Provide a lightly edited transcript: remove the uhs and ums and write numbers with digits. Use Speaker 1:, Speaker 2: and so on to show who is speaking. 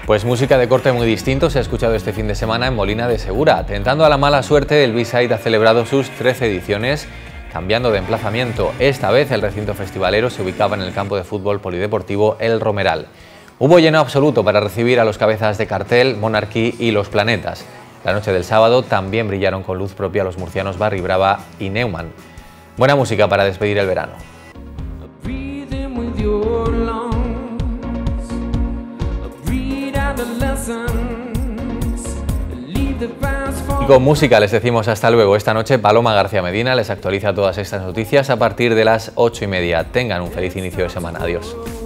Speaker 1: Pues música de corte muy distinto se ha escuchado este fin de semana en Molina de Segura. Tentando a la mala suerte, el B-Side ha celebrado sus 13 ediciones, cambiando de emplazamiento. Esta vez el recinto festivalero se ubicaba en el campo de fútbol polideportivo El Romeral. Hubo lleno absoluto para recibir a los cabezas de cartel, Monarchy y Los Planetas. La noche del sábado también brillaron con luz propia los murcianos Barry Brava y Neumann. Buena música para despedir el verano. Y con música les decimos hasta luego. Esta noche Paloma García Medina les actualiza todas estas noticias a partir de las 8:30. Tengan un feliz inicio de semana. Adiós.